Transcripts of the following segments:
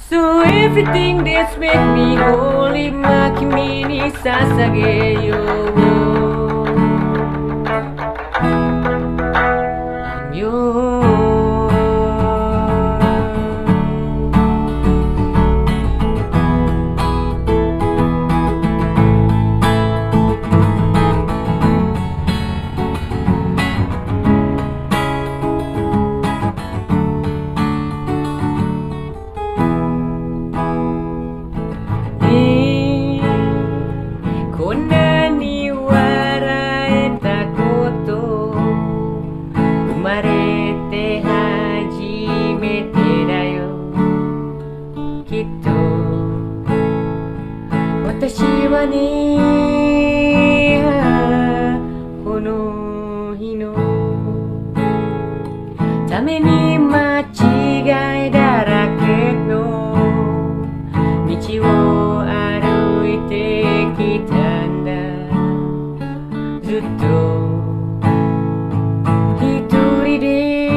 So everything that's make me whole 今君に捧げようこんなに笑えたこと生まれて初めてだよきっと私はねこの日のために間違いだらけの道を歩いてきたんだずっと一人で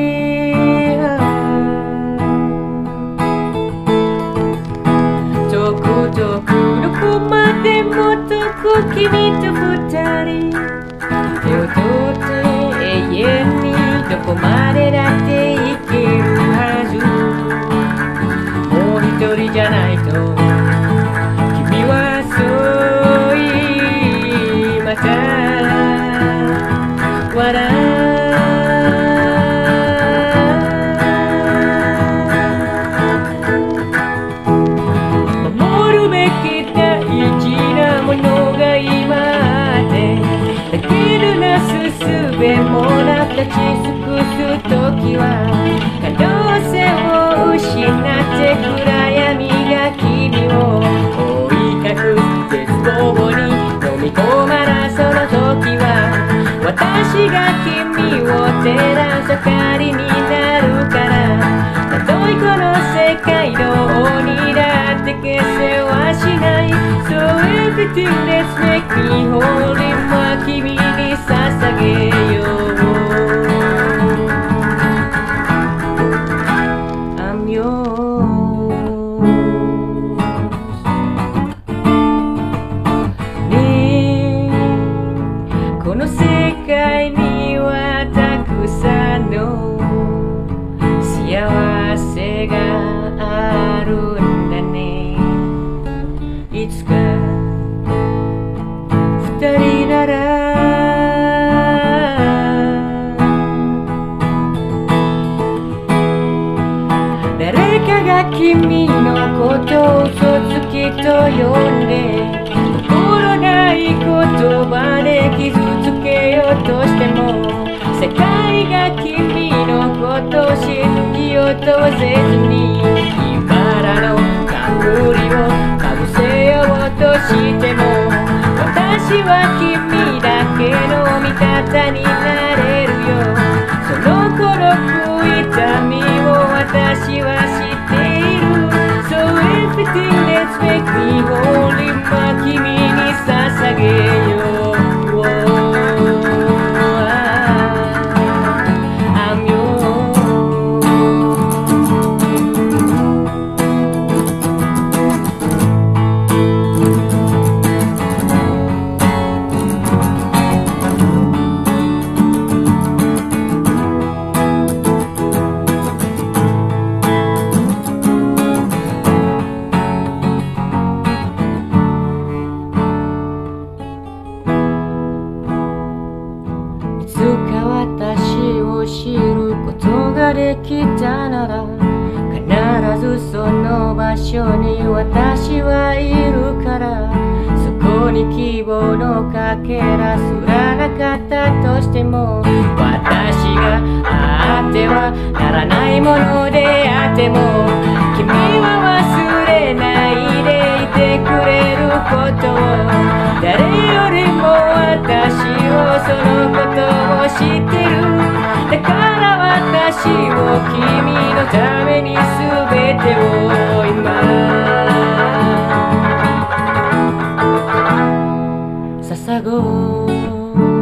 遠く遠くどこまでも遠く君と二人手を取って永遠にどこまでだって行けるはずもう一人じゃないと君はそう言いまた笑守るべき大事なものが今あってだけどなすすべもなく立ち尽くす時は可能性を失って暗闇が君を追いかく絶望に飲み込まれその時は私が君を照らす明かりになるからたとえこの世界どうにだって消せはしない So everything that's make me whole 今君に捧げようI'm yours ねえこの世界にはたくさんの幸せがあるんだねいつか二人なら誰かが君のことを嘘つきと呼んで心ない言葉で傷つけようとしても世界が君のことを信じようとせずに茨の冠をかぶせようとしても私は君だけの味方になれるよその孤独痛みを私は知っている So everything that's make me whole 今君に捧げようI'm yours いつか私を知ることができたなら必ずその場所に私はいるからそこに希望のかけらすらなかったとしても私があってはならないものであっても君は忘れないでいてくれることを誰よりも私をそのことを知ってるだから私を君のために全てを今捧ごう